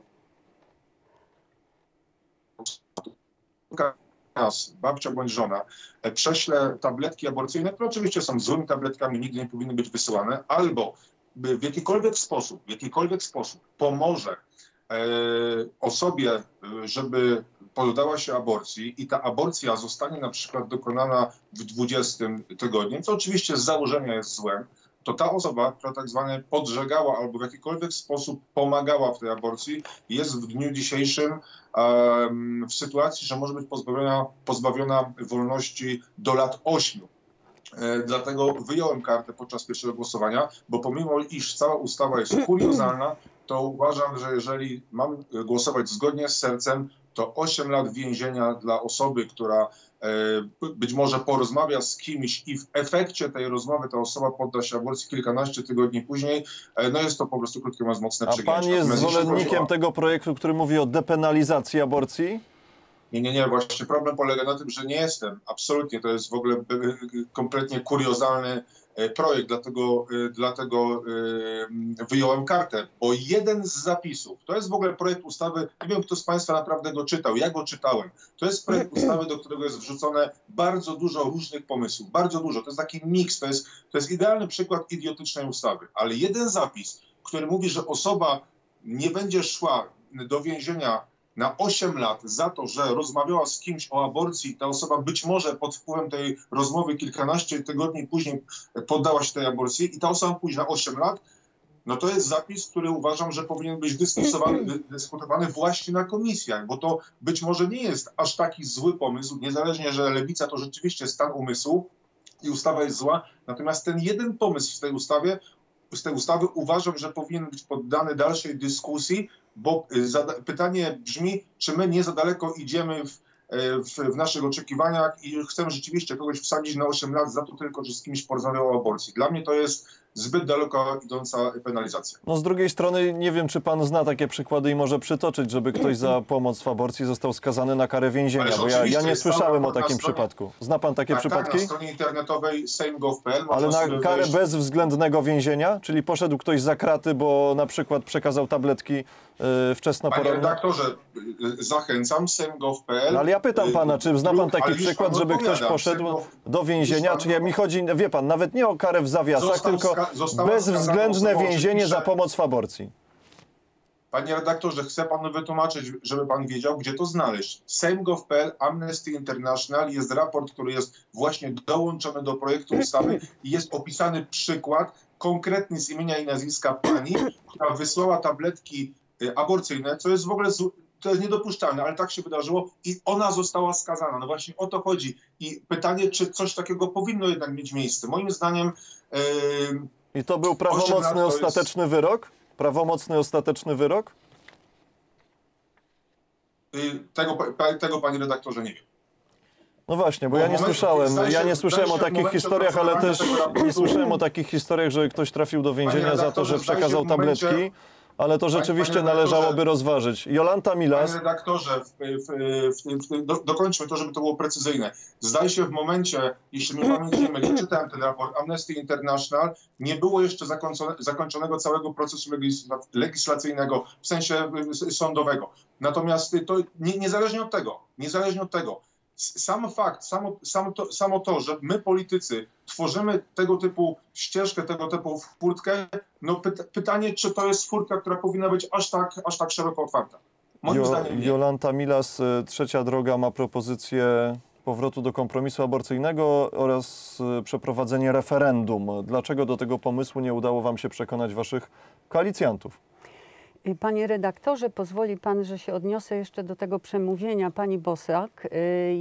nas, babcia bądź żona, prześle tabletki aborcyjne, które oczywiście są złymi tabletkami, nigdy nie powinny być wysyłane, albo w jakikolwiek sposób pomoże osobie, żeby poddała się aborcji i ta aborcja zostanie na przykład dokonana w 20 tygodniu, co oczywiście z założenia jest złem, to ta osoba, która tak zwane podżegała albo w jakikolwiek sposób pomagała w tej aborcji, jest w dniu dzisiejszym w sytuacji, że może być pozbawiona wolności do lat 8. Dlatego wyjąłem kartę podczas pierwszego głosowania, bo pomimo iż cała ustawa jest kuriozalna, to uważam, że jeżeli mam głosować zgodnie z sercem, to 8 lat więzienia dla osoby, która być może porozmawia z kimś i w efekcie tej rozmowy ta osoba podda się aborcji kilkanaście tygodni później, no jest to po prostu krótko mówiąc mocne przegięcie. A pan jest zwolennikiem tego projektu, który mówi o depenalizacji aborcji? Nie, właśnie problem polega na tym, że nie jestem. Absolutnie, to jest w ogóle kompletnie kuriozalny projekt, dlatego wyjąłem kartę, bo jeden z zapisów, to jest w ogóle projekt ustawy, nie wiem kto z Państwa naprawdę go czytał, ja go czytałem, to jest projekt ustawy, do którego jest wrzucone bardzo dużo różnych pomysłów, bardzo dużo, to jest taki miks, to jest idealny przykład idiotycznej ustawy, ale jeden zapis, który mówi, że osoba nie będzie szła do więzienia na 8 lat za to, że rozmawiała z kimś o aborcji, ta osoba być może pod wpływem tej rozmowy kilkanaście tygodni później poddała się tej aborcji i ta osoba pójdzie na 8 lat, no to jest zapis, który uważam, że powinien być dyskutowany właśnie na komisjach, bo to być może nie jest aż taki zły pomysł, niezależnie, że lewica to rzeczywiście stan umysłu i ustawa jest zła, natomiast ten jeden pomysł z tej ustawy uważam, że powinien być poddany dalszej dyskusji, bo pytanie brzmi, czy my nie za daleko idziemy w naszych oczekiwaniach i chcemy rzeczywiście kogoś wsadzić na 8 lat za to tylko, że z kimś porozmawiał o aborcji. Dla mnie to jest zbyt daleko idąca penalizacja. No z drugiej strony nie wiem, czy pan zna takie przykłady i może przytoczyć, żeby ktoś za pomoc w aborcji został skazany na karę więzienia, bo ja nie słyszałem o takim przypadku. Zna pan takie przypadki? Tak, na stronie internetowej sejm.gov.pl. Ale na karę bezwzględnego więzienia? Czyli poszedł ktoś za kraty, bo na przykład przekazał tabletki wczesnoporonne? Panie redaktorze, zachęcam, sejm.gov.pl. No ale ja pytam pana, czy zna pan taki przykład, żeby ktoś poszedł do więzienia? Czy mi chodzi, wie pan, nawet nie o karę w zawiasach, tylko bezwzględne więzienie za pomoc w aborcji. Panie redaktorze, chcę panu wytłumaczyć, żeby pan wiedział, gdzie to znaleźć. Sejm.gov.pl, Amnesty International, jest raport, który jest właśnie dołączony do projektu ustawy i jest opisany przykład konkretny z imienia i nazwiska pani, która wysłała tabletki aborcyjne, co jest w ogóle to jest niedopuszczalne, ale tak się wydarzyło i ona została skazana. No właśnie o to chodzi. I pytanie, czy coś takiego powinno jednak mieć miejsce. Moim zdaniem... I to był prawomocny ostateczny wyrok? Prawomocny ostateczny wyrok? Tego, panie redaktorze, nie wiem. No właśnie, bo ja nie słyszałem o takich historiach, ale też nie słyszałem o takich historiach, że ktoś trafił do więzienia za to, że przekazał tabletki, ale to rzeczywiście należałoby rozważyć. Jolanta Milas. Panie redaktorze, dokończmy to, żeby to było precyzyjne. Zdaje się w momencie, jeśli mnie pamięć nie myli, czytałem ten raport Amnesty International, nie było jeszcze zakończonego całego procesu legislacyjnego, w sensie sądowego. Natomiast to niezależnie od tego, sam fakt, samo to, że my politycy tworzymy tego typu ścieżkę, tego typu furtkę, no pytanie, czy to jest furtka, która powinna być aż tak szeroko otwarta. Moim zdaniem nie. Jolanta Milas, Trzecia Droga ma propozycję powrotu do kompromisu aborcyjnego oraz przeprowadzenie referendum. Dlaczego do tego pomysłu nie udało wam się przekonać waszych koalicjantów? Panie redaktorze, pozwoli pan, że się odniosę jeszcze do tego przemówienia pani Bosak.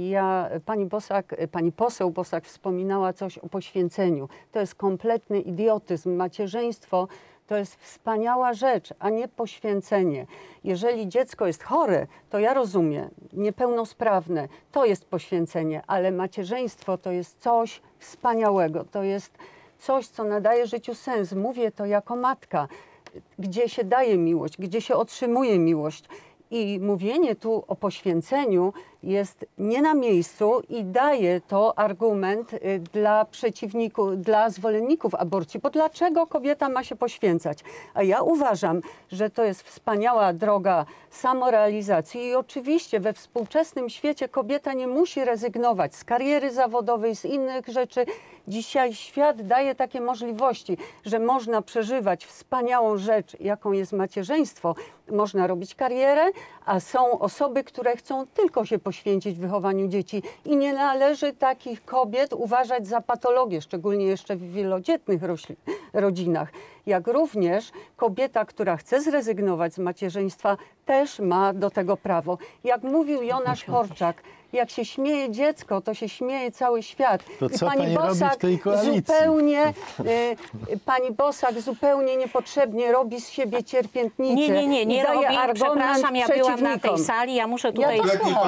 Pani poseł Bosak wspominała coś o poświęceniu. To jest kompletny idiotyzm. Macierzyństwo to jest wspaniała rzecz, a nie poświęcenie. Jeżeli dziecko jest chore, to ja rozumiem, niepełnosprawne, to jest poświęcenie, ale macierzyństwo to jest coś wspaniałego. To jest coś, co nadaje życiu sens. Mówię to jako matka, gdzie się daje miłość, gdzie się otrzymuje miłość. I mówienie tu o poświęceniu jest nie na miejscu i daje to argument dla przeciwników, dla zwolenników aborcji. Bo dlaczego kobieta ma się poświęcać? A ja uważam, że to jest wspaniała droga samorealizacji i oczywiście we współczesnym świecie kobieta nie musi rezygnować z kariery zawodowej, z innych rzeczy. Dzisiaj świat daje takie możliwości, że można przeżywać wspaniałą rzecz, jaką jest macierzyństwo. Można robić karierę, a są osoby, które chcą tylko się poświęcić wychowaniu dzieci i nie należy takich kobiet uważać za patologię, szczególnie jeszcze w wielodzietnych rodzinach. Jak również kobieta, która chce zrezygnować z macierzyństwa, też ma do tego prawo. Jak mówił Jonasz Korczak, Jak się śmieje dziecko, to się śmieje cały świat. To co pani pani robi w Bosak tej koalicji? pani Bosak zupełnie niepotrzebnie robi z siebie cierpiętnicę. Nie daje robi. argument Przepraszam, ja byłam na tej przeciwnikom. sali, ja muszę tutaj...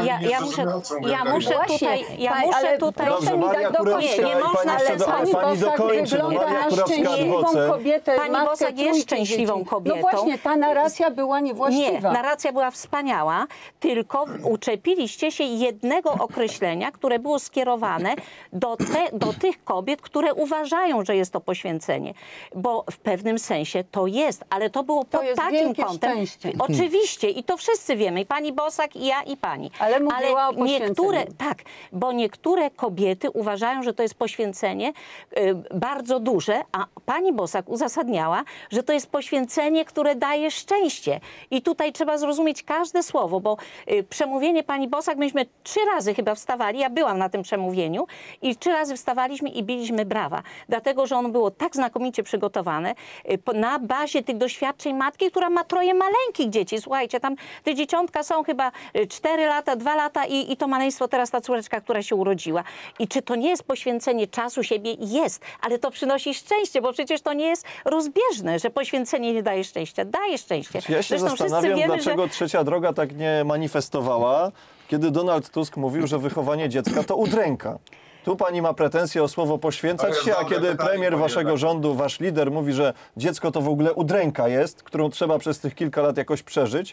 Dobrze, Maria Kurewska nie można, pani dokończy. Maria Kurewska-Adwoce. Pani Bosak jest szczęśliwą kobietą. No właśnie, ta narracja była niewłaściwa. Nie, narracja była wspaniała, tylko uczepiliście się jednego określenia, które było skierowane do tych kobiet, które uważają, że jest to poświęcenie. Bo w pewnym sensie to jest, ale to było pod takim kątem. Szczęście. Oczywiście i to wszyscy wiemy, i pani Bosak, i ja, i pani. Ale mówiła o poświęceniu. Bo niektóre kobiety uważają, że to jest poświęcenie bardzo duże, a pani Bosak uzasadniała, że to jest poświęcenie, które daje szczęście. I tutaj trzeba zrozumieć każde słowo, bo przemówienie pani Bosak, myśmy 3 razy chyba wstawali, ja byłam na tym przemówieniu i 3 razy wstawaliśmy i biliśmy brawa. Dlatego, że ono było tak znakomicie przygotowane na bazie tych doświadczeń matki, która ma 3 maleńkich dzieci. Słuchajcie, tam te dzieciątka są chyba 4 lata, 2 lata i to maleństwo teraz ta córeczka, która się urodziła. I czy to nie jest poświęcenie czasu siebie? Jest, ale to przynosi szczęście, bo przecież to nie jest rozbieżne, że poświęcenie nie daje szczęścia. Daje szczęście. Ja się zastanawiam, dlaczego Trzecia Droga tak nie manifestowała, kiedy Donald Tusk mówił, że wychowanie dziecka to udręka. Tu pani ma pretensje o słowo poświęcać się, a kiedy premier waszego rządu, wasz lider mówi, że dziecko to w ogóle udręka jest, którą trzeba przez tych kilka lat jakoś przeżyć,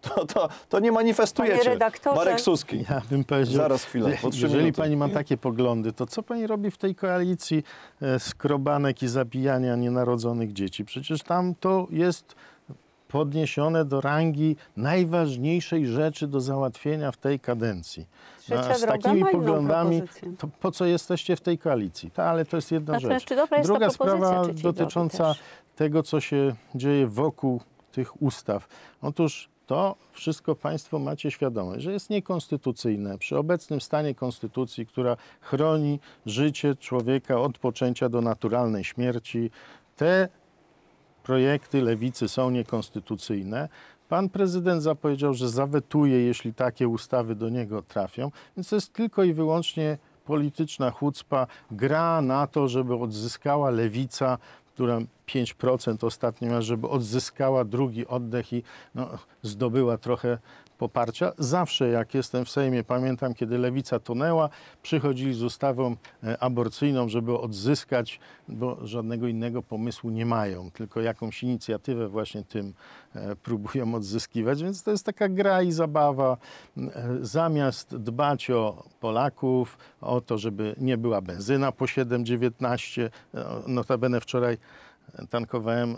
to nie manifestujecie. Marek Suski. Ja bym powiedział, zaraz chwilę, jeżeli pani ma takie poglądy, to co pani robi w tej koalicji skrobanek i zabijania nienarodzonych dzieci? Przecież tam to jest podniesione do rangi najważniejszej rzeczy do załatwienia w tej kadencji. Z takimi poglądami, to po co jesteście w tej koalicji? Ale to jest jedna rzecz. Druga sprawa dotycząca tego, co się dzieje wokół tych ustaw. Otóż to wszystko państwo macie świadomość, że jest niekonstytucyjne. Przy obecnym stanie konstytucji, która chroni życie człowieka od poczęcia do naturalnej śmierci, te projekty lewicy są niekonstytucyjne. Pan prezydent zapowiedział, że zawetuje, jeśli takie ustawy do niego trafią. Więc to jest tylko i wyłącznie polityczna chucpa, gra na to, żeby odzyskała lewica, która 5% ostatnio ma, żeby odzyskała drugi oddech i zdobyła trochę poparcia. Zawsze jak jestem w Sejmie, pamiętam, kiedy lewica tonęła, przychodzili z ustawą aborcyjną, żeby odzyskać, bo żadnego innego pomysłu nie mają, tylko jakąś inicjatywę właśnie tym próbują odzyskiwać, więc to jest taka gra i zabawa. Zamiast dbać o Polaków, o to, żeby nie była benzyna po 7,19, notabene wczoraj tankowałem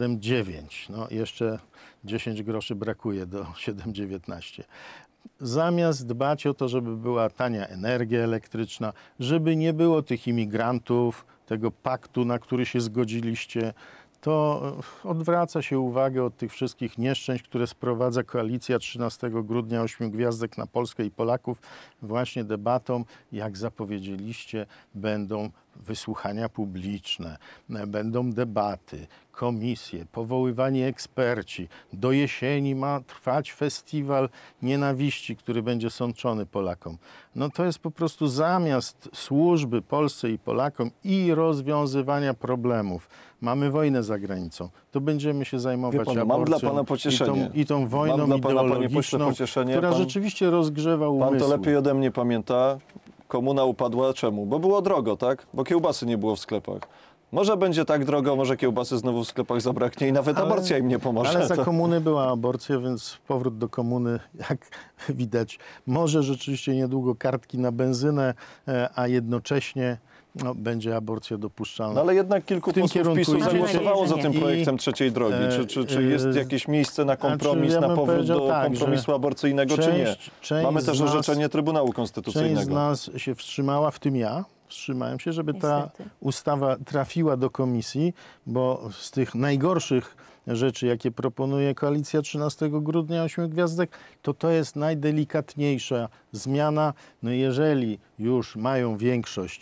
7,9. Jeszcze 10 groszy brakuje do 7,19. Zamiast dbać o to, żeby była tania energia elektryczna, żeby nie było tych imigrantów, tego paktu, na który się zgodziliście, to odwraca się uwagę od tych wszystkich nieszczęść, które sprowadza koalicja 13 grudnia 8 gwiazdek na Polskę i Polaków właśnie debatą, jak zapowiedzieliście, będą wysłuchania publiczne, będą debaty, komisje, powoływani eksperci. Do jesieni ma trwać festiwal nienawiści, który będzie sączony Polakom. To jest po prostu zamiast służby Polsce i Polakom i rozwiązywania problemów. Mamy wojnę za granicą. To będziemy się zajmować aborcją mam dla pana pocieszenie. I tą wojną ideologiczną, która rzeczywiście rozgrzewa umysły. Pan to lepiej ode mnie pamięta. Komuna upadła czemu? Bo było drogo, tak? Bo kiełbasy nie było w sklepach. Może będzie tak drogo, może kiełbasy znowu w sklepach zabraknie i nawet aborcja im nie pomoże. Ale za komuny była aborcja, więc powrót do komuny, jak widać, może rzeczywiście niedługo kartki na benzynę, a jednocześnie będzie aborcja dopuszczalna. Ale jednak kilku posłów PiS-u zagłosowało za tym projektem trzeciej drogi. Czy jest jakieś miejsce na kompromis, na powrót do kompromisu aborcyjnego, czy nie? Mamy też orzeczenie Trybunału Konstytucyjnego. Część z nas się wstrzymała, w tym ja. Wstrzymałem się, żeby ta ustawa trafiła do komisji, bo z tych najgorszych rzeczy, jakie proponuje koalicja 13 grudnia 8 gwiazdek, to jest najdelikatniejsza zmiana. Jeżeli już mają większość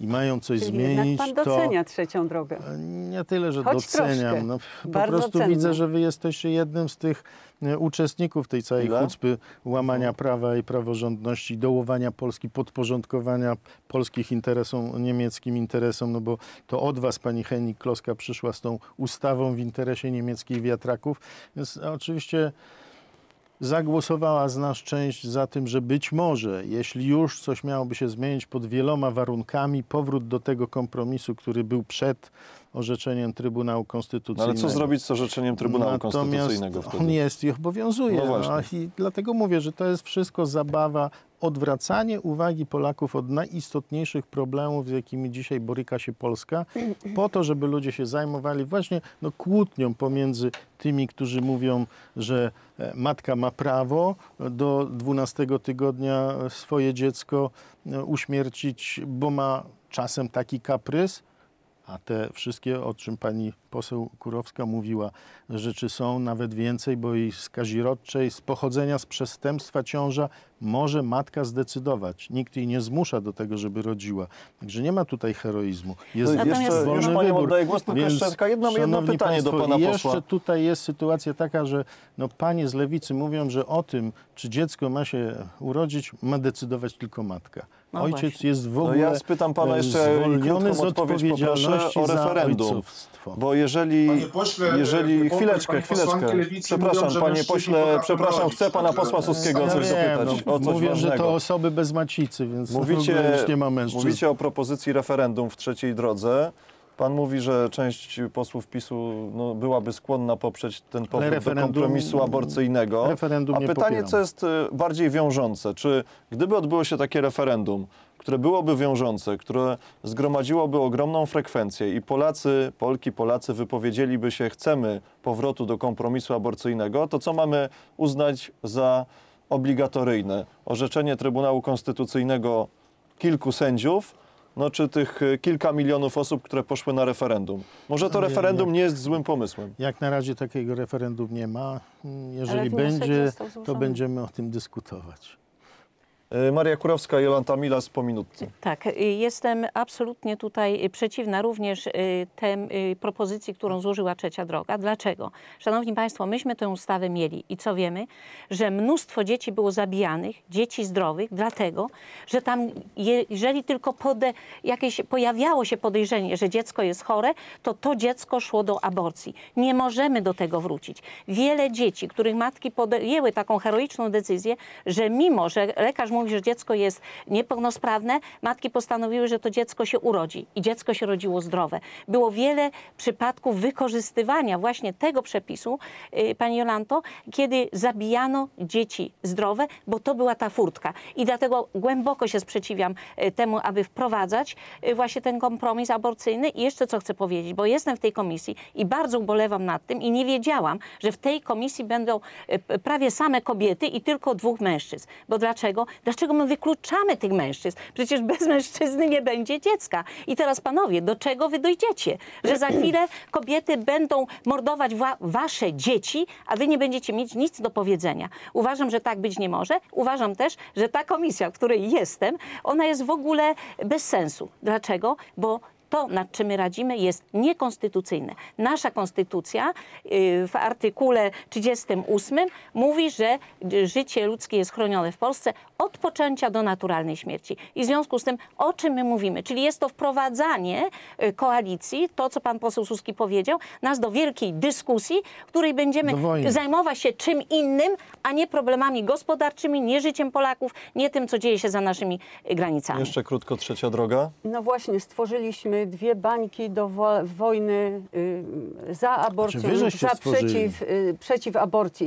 i mają coś Czyli zmienić, jednak pan docenia trzecią drogę. Nie tyle, że Choć doceniam. troszkę. No, po Bardzo prostu cenne. widzę, że wy jesteście jednym z tych uczestników tej całej chucpy łamania prawa i praworządności, dołowania Polski, podporządkowania polskich interesom, niemieckim interesom, no bo to od was pani Hennig-Kloska przyszła z tą ustawą w interesie niemieckich wiatraków, więc oczywiście zagłosowała z nas część za tym, że być może, jeśli już coś miałoby się zmienić pod wieloma warunkami, powrót do tego kompromisu, który był przed orzeczeniem Trybunału Konstytucyjnego. Ale co zrobić z orzeczeniem Trybunału Konstytucyjnego wtedy? On jest i obowiązuje. No właśnie. I dlatego mówię, że to jest wszystko zabawa, odwracanie uwagi Polaków od najistotniejszych problemów, z jakimi dzisiaj boryka się Polska, po to, żeby ludzie się zajmowali właśnie kłótnią pomiędzy tymi, którzy mówią, że matka ma prawo do 12 tygodnia swoje dziecko uśmiercić, bo ma czasem taki kaprys, a te wszystkie, o czym pani poseł Kurowska mówiła, rzeczy są nawet więcej, bo i z kazirodczej, z pochodzenia z przestępstwa ciąża może matka zdecydować. Nikt jej nie zmusza do tego, żeby rodziła. Także nie ma tutaj heroizmu. Jest jeszcze, wolny już panią wybór. oddaję głos, tylko Więc, jeszcze jedno szanowni pytanie państwo, do pana posła. jeszcze tutaj jest sytuacja taka, że panie z lewicy mówią, że o tym, czy dziecko ma się urodzić, ma decydować tylko matka. No Ojciec właśnie. jest w ogóle ja spytam pana jeszcze zwolniony z krótką odpowiedź odpowiedzialności o za referendum. ojcowstwo. Bo jeżeli chwileczkę, Lewicy przepraszam, mówią, że panie mężczyźni pośle, potrafią przepraszam, rodzić. chcę pana posła Suskiego o coś zapytać, o coś mówię, ważnego. że to osoby bez macicy, więc Mówicie, już nie ma mężczyzn. mówicie o propozycji referendum w trzeciej drodze. Pan mówi, że część posłów PiS-u byłaby skłonna poprzeć ten powrót do kompromisu aborcyjnego. Referendum A nie pytanie, popieram. co jest bardziej wiążące? Czy gdyby odbyło się takie referendum, które byłoby wiążące, które zgromadziłoby ogromną frekwencję i Polacy wypowiedzieliby się, chcemy powrotu do kompromisu aborcyjnego, to co mamy uznać za obligatoryjne? Orzeczenie Trybunału Konstytucyjnego kilku sędziów, czy tych kilka milionów osób, które poszły na referendum? Może to referendum nie jest złym pomysłem? Jak na razie takiego referendum nie ma. Jeżeli wniosek będzie, został to złożony. będziemy o tym dyskutować. Maria Kurowska, Jolanta Milas po minutce. Tak, jestem absolutnie tutaj przeciwna również tej propozycji, którą złożyła Trzecia Droga. Dlaczego? Szanowni Państwo, myśmy tę ustawę mieli i co wiemy? Że mnóstwo dzieci było zabijanych, dzieci zdrowych, dlatego, że tam, jeżeli tylko pojawiało się podejrzenie, że dziecko jest chore, to dziecko szło do aborcji. Nie możemy do tego wrócić. Wiele dzieci, których matki podjęły taką heroiczną decyzję, że mimo, że lekarz mówi, że dziecko jest niepełnosprawne, matki postanowiły, że to dziecko się urodzi i dziecko się rodziło zdrowe. Było wiele przypadków wykorzystywania właśnie tego przepisu, pani Jolanto, kiedy zabijano dzieci zdrowe, bo to była ta furtka. I dlatego głęboko się sprzeciwiam temu, aby wprowadzać właśnie ten kompromis aborcyjny. I jeszcze co chcę powiedzieć, bo jestem w tej komisji i bardzo ubolewam nad tym i nie wiedziałam, że w tej komisji będą prawie same kobiety i tylko 2 mężczyzn. Bo dlaczego? Dlaczego my wykluczamy tych mężczyzn? Przecież bez mężczyzny nie będzie dziecka. I teraz panowie, do czego wy dojdziecie? Że za chwilę kobiety będą mordować wasze dzieci, a wy nie będziecie mieć nic do powiedzenia. Uważam, że tak być nie może. Uważam też, że ta komisja, w której jestem, ona jest w ogóle bez sensu. Dlaczego? Bo to, nad czym my radzimy, jest niekonstytucyjne. Nasza konstytucja w artykule 38 mówi, że życie ludzkie jest chronione w Polsce od poczęcia do naturalnej śmierci. I w związku z tym, o czym my mówimy? Czyli jest to wprowadzanie koalicji, to co pan poseł Suski powiedział, nas do wielkiej dyskusji, w której będziemy zajmować się czym innym, a nie problemami gospodarczymi, nie życiem Polaków, nie tym, co dzieje się za naszymi granicami. Jeszcze krótko, Trzecia Droga. No właśnie, stworzyliśmy 2 bańki do wojny za aborcją, przeciw aborcji.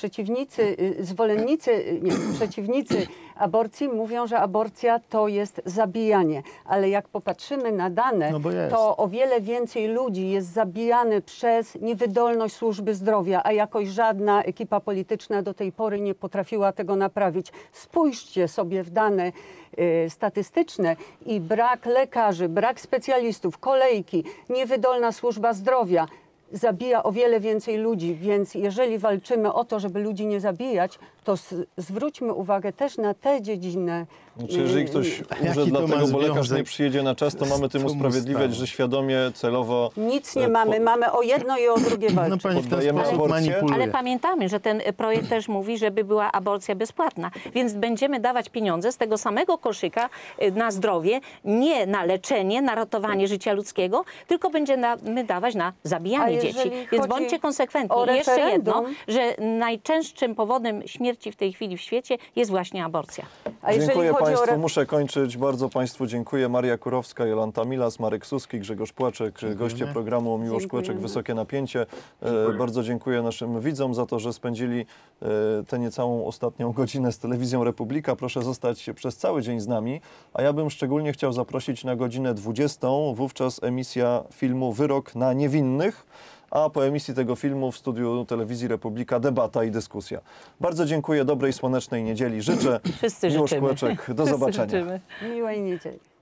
Przeciwnicy aborcji mówią, że aborcja to jest zabijanie. Ale jak popatrzymy na dane, to o wiele więcej ludzi jest zabijane przez niewydolność służby zdrowia, a jakoś żadna ekipa polityczna do tej pory nie potrafiła tego naprawić. Spójrzcie sobie w dane statystyczne i brak lekarzy, brak specjalistów, kolejki, niewydolna służba zdrowia zabija o wiele więcej ludzi, więc jeżeli walczymy o to, żeby ludzi nie zabijać, to zwróćmy uwagę też na te dziedziny Czy jeżeli ktoś umrze Jaki to ma dlatego, bo lekarz związek nie przyjedzie na czas, to mamy tym z tą usprawiedliwiać, ustawą? że świadomie, celowo... Nic nie mamy. Mamy o jedno i o drugie walczyć. No pani w ten Poddajemy sposób aborcję? manipuluje. Ale pamiętamy, że ten projekt też mówi, żeby była aborcja bezpłatna, więc będziemy dawać pieniądze z tego samego koszyka na zdrowie, nie na leczenie, na ratowanie życia ludzkiego, tylko będziemy dawać na A zabijanie jeżeli dzieci. chodzi Więc bądźcie konsekwentni. o I jeszcze jedno, referendum? że najczęstszym powodem śmierci w tej chwili w świecie jest właśnie aborcja. A jeżeli Dziękuję chodzi o Państwu, muszę kończyć. Bardzo Państwu dziękuję. Maria Kurowska, Jolanta Milas, Marek Suski, Grzegorz Płaczek, goście programu Miłosz Dziękujemy. Kłeczek, Wysokie Napięcie. Bardzo dziękuję naszym widzom za to, że spędzili tę niecałą ostatnią godzinę z Telewizją Republika. Proszę zostać przez cały dzień z nami, a ja bym szczególnie chciał zaprosić na godzinę 20. Wówczas emisja filmu Wyrok na niewinnych, a po emisji tego filmu w studiu Telewizji Republika debata i dyskusja. Bardzo dziękuję, dobrej słonecznej niedzieli. Życzę. Wszyscy Miłosz życzymy. Kłeczek, do Wszyscy zobaczenia. życzymy. miłej niedzieli.